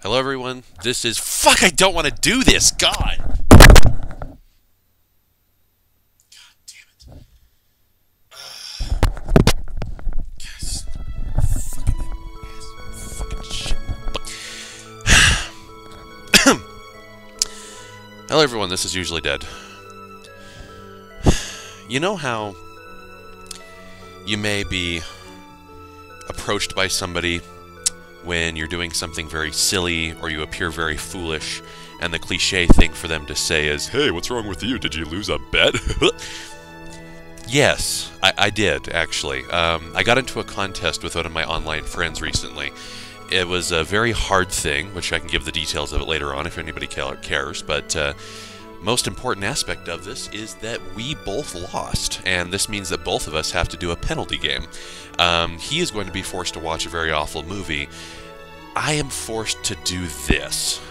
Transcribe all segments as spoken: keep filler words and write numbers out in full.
Hello everyone, this is... Fuck, I don't want to do this! God! God damn it. Uh, yes. Fucking ass. Fucking shit. Hello everyone, this is Usually Dead. You know how you may be approached by somebody when you're doing something very silly or you appear very foolish, and the cliche thing for them to say is, "Hey, what's wrong with you? Did you lose a bet?" Yes, I, I did, actually. Um, I got into a contest with one of my online friends recently. It was a very hard thing, which I can give the details of it later on if anybody cares, but uh, most important aspect of this is that we both lost, and this means that both of us have to do a penalty game. Um, he is going to be forced to watch a very awful movie. I am forced to do this.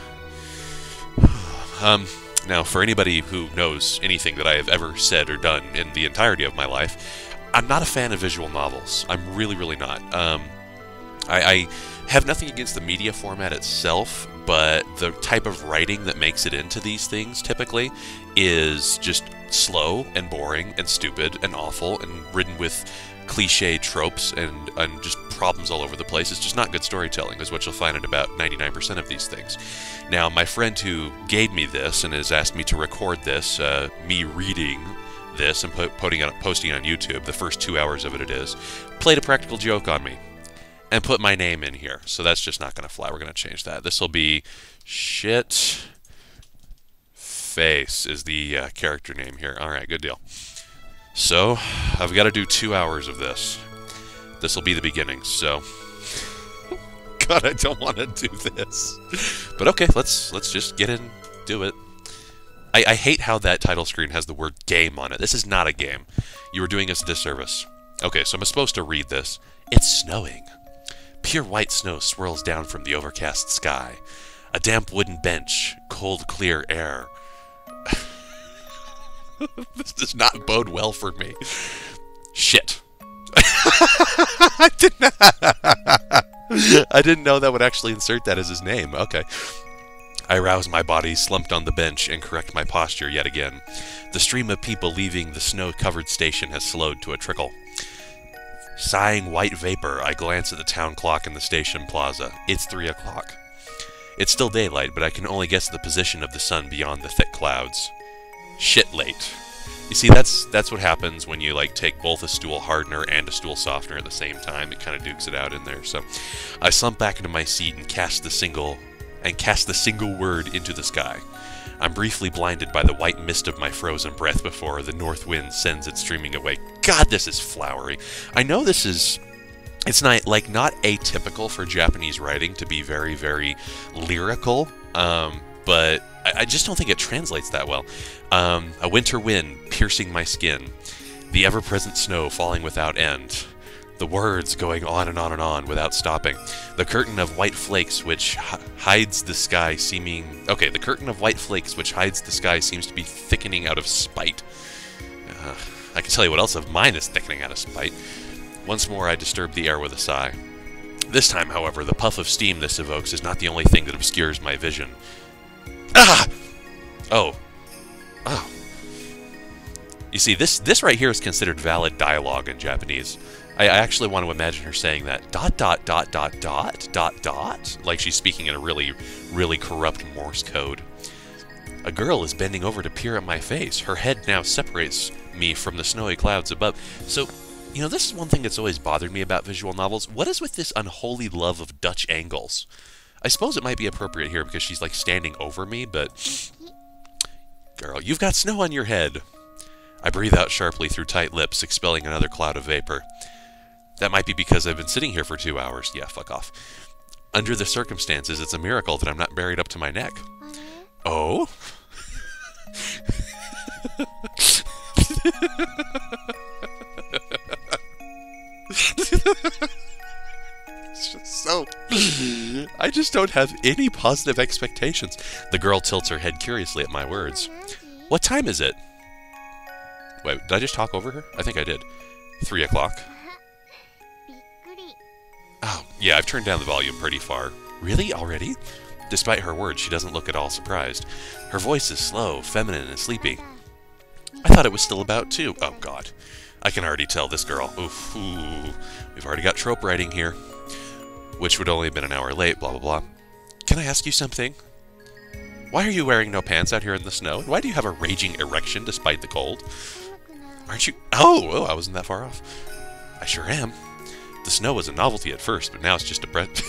um, now, for anybody who knows anything that I have ever said or done in the entirety of my life, I'm not a fan of visual novels. I'm really, really not. Um, I, I have nothing against the media format itself, but the type of writing that makes it into these things, typically, is just slow and boring and stupid and awful and ridden with cliche tropes and, and just problems all over the place. It's just not good storytelling, is what you'll find in about ninety-nine percent of these things. Now, my friend who gave me this and has asked me to record this, uh, me reading this and po posting, on, posting on YouTube, the first two hours of it it is, played a practical joke on me and put my name in here. So that's just not going to fly. We're going to change that. This will be Shit Face is the uh, character name here. Alright, good deal. So, I've got to do two hours of this. This will be the beginning, so... God, I don't want to do this. But okay, let's let's just get in, do it. I, I hate how that title screen has the word game on it. This is not a game. You were doing us a disservice. Okay, so I'm supposed to read this. It's snowing. Pure white snow swirls down from the overcast sky. A damp wooden bench, cold, clear air. This does not bode well for me. Shit. I didn't I didn't know that would actually insert that as his name. Okay. I rouse my body, slumped on the bench, and correct my posture yet again. The stream of people leaving the snow-covered station has slowed to a trickle. Sighing white vapor, I glance at the town clock in the station plaza. It's three o'clock. It's still daylight, but I can only guess the position of the sun beyond the thick clouds. Shit late. You see, that's that's what happens when you like take both a stool hardener and a stool softener at the same time. It kind of dukes it out in there. So, I slump back into my seat and cast the single and cast the single word into the sky. I'm briefly blinded by the white mist of my frozen breath before the north wind sends it streaming away. God, this is flowery. I know this is... It's not, like, not atypical for Japanese writing to be very, very lyrical, um, but I, I just don't think it translates that well. Um, a winter wind piercing my skin, the ever-present snow falling without end, the words going on and on and on without stopping, the curtain of white flakes which hides the sky seeming... Okay, the curtain of white flakes which hides the sky seems to be thickening out of spite. Uh, I can tell you what else of mine is thickening out of spite. Once more I disturb the air with a sigh. This time, however, the puff of steam this evokes is not the only thing that obscures my vision. Ah! Oh. Oh. You see, this this right here is considered valid dialogue in Japanese. I, I actually want to imagine her saying that dot dot dot dot dot dot dot, like she's speaking in a really, really corrupt Morse code. A girl is bending over to peer at my face. Her head now separates me from the snowy clouds above. So... You know, this is one thing that's always bothered me about visual novels. What is with this unholy love of Dutch angles? I suppose it might be appropriate here because she's, like, standing over me, but... Girl, you've got snow on your head. I breathe out sharply through tight lips, expelling another cloud of vapor. That might be because I've been sitting here for two hours. Yeah, fuck off. Under the circumstances, it's a miracle that I'm not buried up to my neck. Oh? It's just so... I just don't have any positive expectations. The girl tilts her head curiously at my words. What time is it? Wait, did I just talk over her? I think I did. Three o'clock. Oh, yeah, I've turned down the volume pretty far. Really? Already? Despite her words, she doesn't look at all surprised. Her voice is slow, feminine, and sleepy. I thought it was still about two. Oh, God. I can already tell this girl. Oof, ooh. We've already got trope writing here. Which would only have been an hour late, blah, blah, blah. Can I ask you something? Why are you wearing no pants out here in the snow? And why do you have a raging erection despite the cold? Aren't you... Oh, oh, I wasn't that far off. I sure am. The snow was a novelty at first, but now it's just a breath...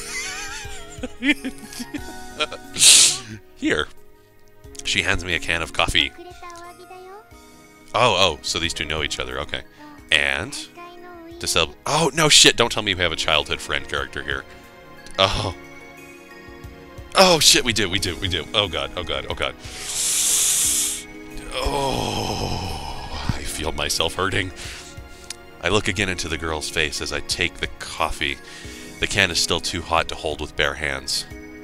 Here. She hands me a can of coffee. Oh, oh, so these two know each other, okay. And... to sell... Oh, no shit, don't tell me we have a childhood friend character here. Oh. Oh, shit, we do, we do, we do. Oh, God, oh, God, oh, God. Oh, I feel myself hurting. I look again into the girl's face as I take the coffee. The can is still too hot to hold with bare hands.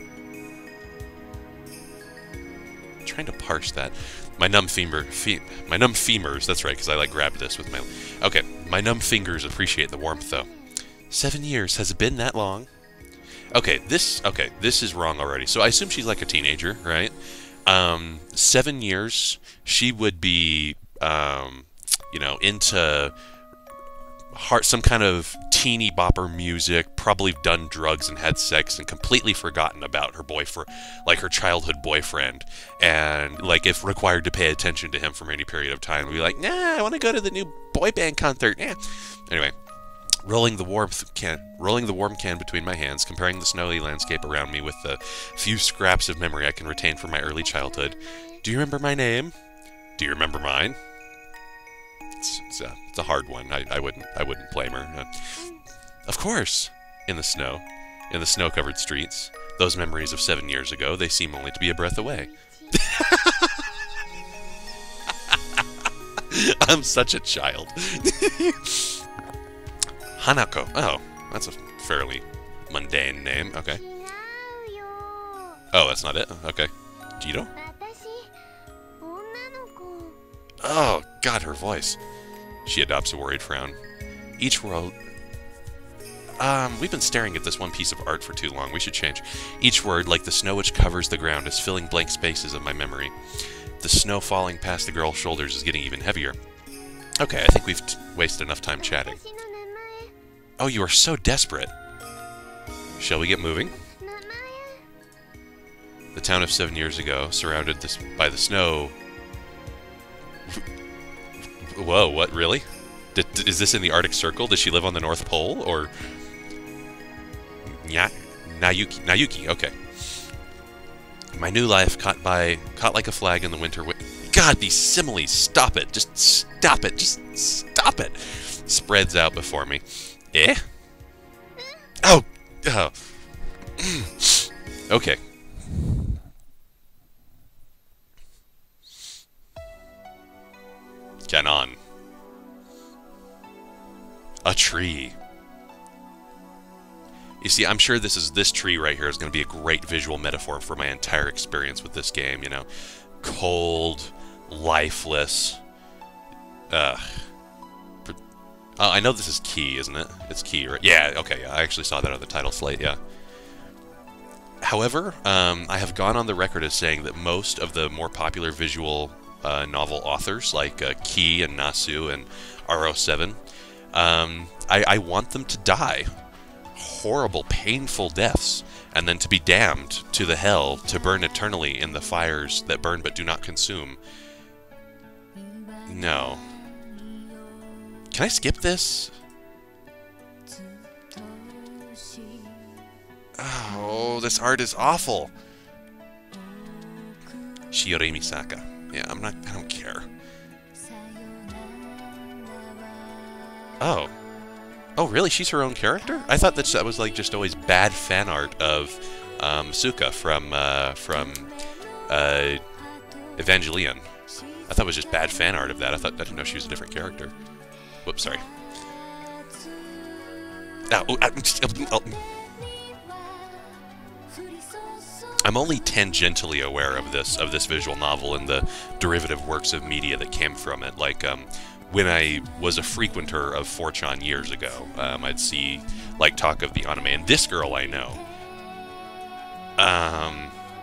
I'm trying to parse that. My numb femur, fe my numb femurs, that's right, because I like grabbed this with my... Okay, my numb fingers appreciate the warmth, though. Seven years, has it been that long? Okay, this, okay, this is wrong already. So I assume she's like a teenager, right? Um, seven years, she would be, um, you know, into... Heart, some kind of teeny bopper music, probably done drugs and had sex and completely forgotten about her boyfriend, like her childhood boyfriend, and like if required to pay attention to him for any period of time, would be like, nah, I want to go to the new boy band concert. Yeah. Anyway, rolling the warmth can, rolling the warm can between my hands, comparing the snowy landscape around me with the few scraps of memory I can retain from my early childhood. Do you remember my name? Do you remember mine? It's, it's, a, it's a hard one. I, I wouldn't I wouldn't blame her. Uh, of course, in the snow, in the snow-covered streets, those memories of seven years ago, they seem only to be a breath away. I'm such a child. Hanako. Oh, that's a fairly mundane name. Okay. Oh, that's not it? Okay. Jiro? Oh, God, her voice. She adopts a worried frown. Each world... Um, we've been staring at this one piece of art for too long. We should change. Each word, like the snow which covers the ground, is filling blank spaces of my memory. The snow falling past the girl's shoulders is getting even heavier. Okay, I think we've t wasted enough time chatting. Oh, you are so desperate. Shall we get moving? The town of seven years ago, surrounded this by the snow... Whoa, what, really? Did, is this in the Arctic Circle? Does she live on the North Pole, or... Nya... Nayuki. Nayuki, okay. My new life caught by... Caught like a flag in the winter wi- God, these similes, stop it. Just stop it. Just stop it. Spreads out before me. Eh? Oh! Oh. Okay. Kanon. A tree. You see, I'm sure this is this tree right here is going to be a great visual metaphor for my entire experience with this game, you know. Cold, lifeless. Ugh. Oh, I know this is key, isn't it? It's key, right? Yeah, okay, yeah, I actually saw that on the title slate, yeah. However, um, I have gone on the record as saying that most of the more popular visual Uh, novel authors like uh, Key and Nasu and R O seven. Um, I, I want them to die. Horrible, painful deaths. And then to be damned to the hell to burn eternally in the fires that burn but do not consume. No. Can I skip this? Oh, this art is awful. Shiori Misaka. Yeah, I'm not, I don't care. Oh. Oh, really? She's her own character? I thought that that was like just always bad fan art of um, Suka from, uh, from uh, Evangelion. I thought it was just bad fan art of that. I thought, I didn't know she was a different character. Whoops, sorry. Oh, oh, oh. I'm only tangentially aware of this of this visual novel and the derivative works of media that came from it. Like um, when I was a frequenter of four chan years ago, um, I'd see like talk of the anime, and this girl I know. Um,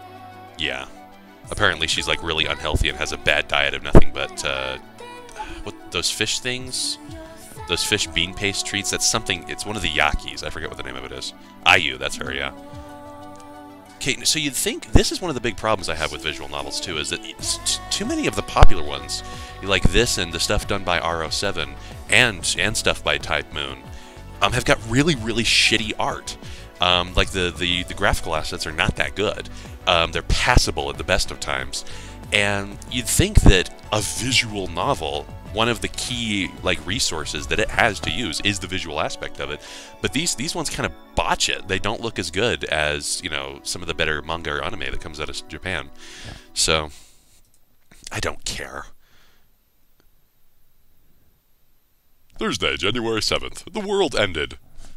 Yeah. Apparently she's like really unhealthy and has a bad diet of nothing but uh, what those fish things, those fish bean paste treats. That's something. It's one of the yakis. I forget what the name of it is. Ayu, that's her. Yeah. Okay, so you'd think this is one of the big problems I have with visual novels too, is that it's too many of the popular ones, like this and the stuff done by R O seven and and stuff by Type Moon, um, have got really really shitty art. Um, like the, the the graphical assets are not that good. Um, they're passable at the best of times, and you'd think that a visual novel, one of the key like resources that it has to use is the visual aspect of it. But these these ones kind of botch it. They don't look as good as, you know, some of the better manga or anime that comes out of Japan. So I don't care. Thursday, January seventh. The world ended.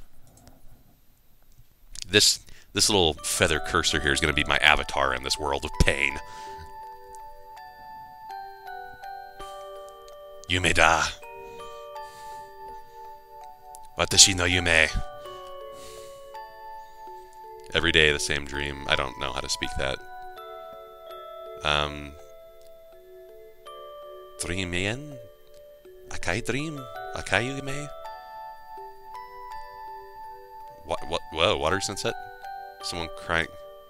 This this little feather cursor here is going to be my avatar in this world of pain. Yume da. Watashi no yume. Every day the same dream. I don't know how to speak that. Um. Dreamien? Akai dream? Akai yume? What? What? Whoa! Water sunset? Someone crying.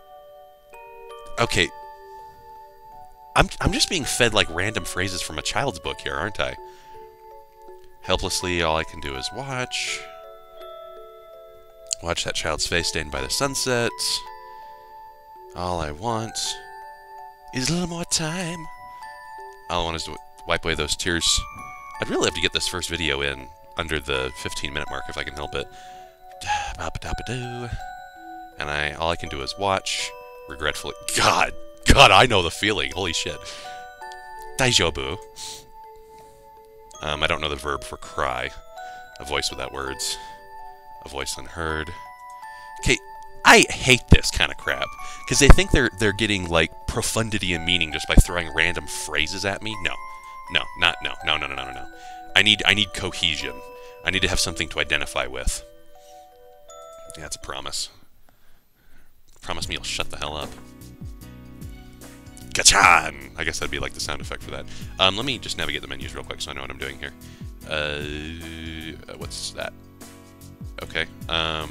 Okay. I'm I'm just being fed like random phrases from a child's book here, aren't I? Helplessly, all I can do is watch. Watch that child's face stained by the sunset. All I want is a little more time. All I want is to wipe away those tears. I'd really have to get this first video in under the fifteen minute mark if I can help it. And I, all I can do is watch, regretfully. God, God, I know the feeling. Holy shit. Daijobu. Um, I don't know the verb for cry. A voice without words. A voice unheard. Okay, I hate this kind of crap because they think they're they're getting like profundity and meaning just by throwing random phrases at me. No, no, not no, no, no, no, no, no, no. I need I need cohesion. I need to have something to identify with. Yeah, that's a promise. Promise me you'll shut the hell up. Gachan! I guess that'd be like the sound effect for that. Um, let me just navigate the menus real quick so I know what I'm doing here. Uh, what's that? Okay. Um,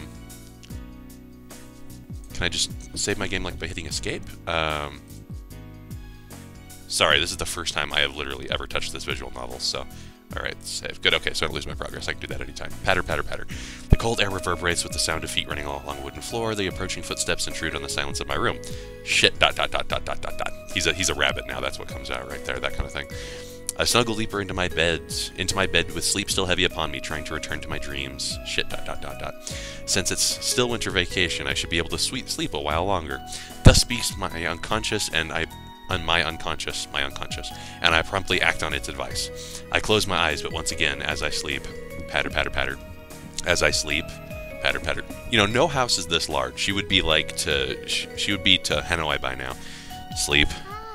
can I just save my game like by hitting escape? Um, sorry, this is the first time I have literally ever touched this visual novel, so... Alright, save. Good, okay, so I don't lose my progress. I can do that anytime. Patter, patter, patter. The cold air reverberates with the sound of feet running all along a wooden floor. The approaching footsteps intrude on the silence of my room. Shit, dot, dot, dot, dot, dot, dot, dot. He's a, he's a rabbit now, that's what comes out right there, that kind of thing. I snuggle deeper into my bed, into my bed with sleep still heavy upon me, trying to return to my dreams. Shit, dot, dot, dot, dot. Since it's still winter vacation, I should be able to sweet sleep a while longer. Thus speaks my unconscious, and I... on my unconscious, my unconscious, and I promptly act on its advice. I close my eyes, but once again, as I sleep, patter, patter, patter, as I sleep, patter, patter. You know, no house is this large. She would be like to, she would be to Hanoi by now. Sleep.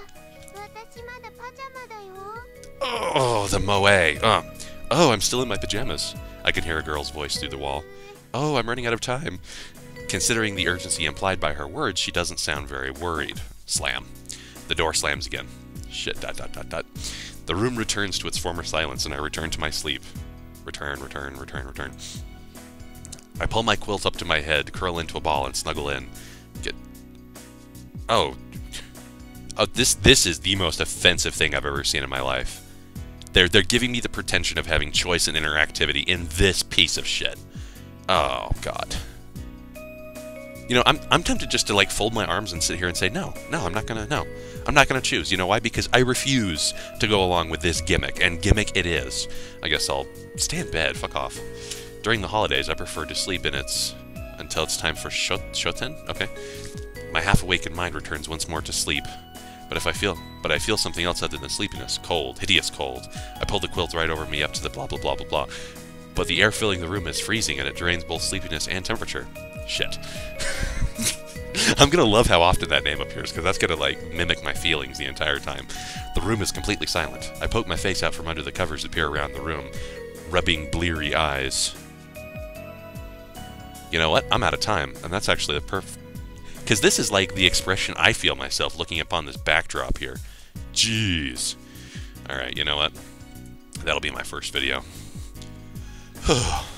Oh, the moe. Oh. oh, I'm still in my pajamas. I can hear a girl's voice through the wall. Oh, I'm running out of time. Considering the urgency implied by her words, she doesn't sound very worried. Slam. The door slams again. Shit, dot, dot, dot, dot. The room returns to its former silence, and I return to my sleep. Return, return, return, return. I pull my quilt up to my head, curl into a ball, and snuggle in. Get... Oh. Oh, this this is the most offensive thing I've ever seen in my life. They're, they're giving me the pretension of having choice and interactivity in this piece of shit. Oh, God. You know, I'm, I'm tempted just to, like, fold my arms and sit here and say, no, no, I'm not gonna, no. I'm not gonna choose. You know why? Because I refuse to go along with this gimmick, and gimmick it is. I guess I'll stay in bed, fuck off. During the holidays, I prefer to sleep in its... until it's time for shot, shoten? Okay. My half-awakened mind returns once more to sleep. But if I feel, but I feel something else other than sleepiness. Cold. Hideous cold. I pull the quilt right over me up to the blah blah blah blah blah. But the air filling the room is freezing, and it drains both sleepiness and temperature. Shit. I'm gonna love how often that name appears, because that's gonna, like, mimic my feelings the entire time. The room is completely silent. I poke my face out from under the covers that peer around the room, rubbing bleary eyes. You know what? I'm out of time, and that's actually the perfect... Because this is like the expression I feel myself looking upon this backdrop here. Jeez. Alright, you know what? That'll be my first video.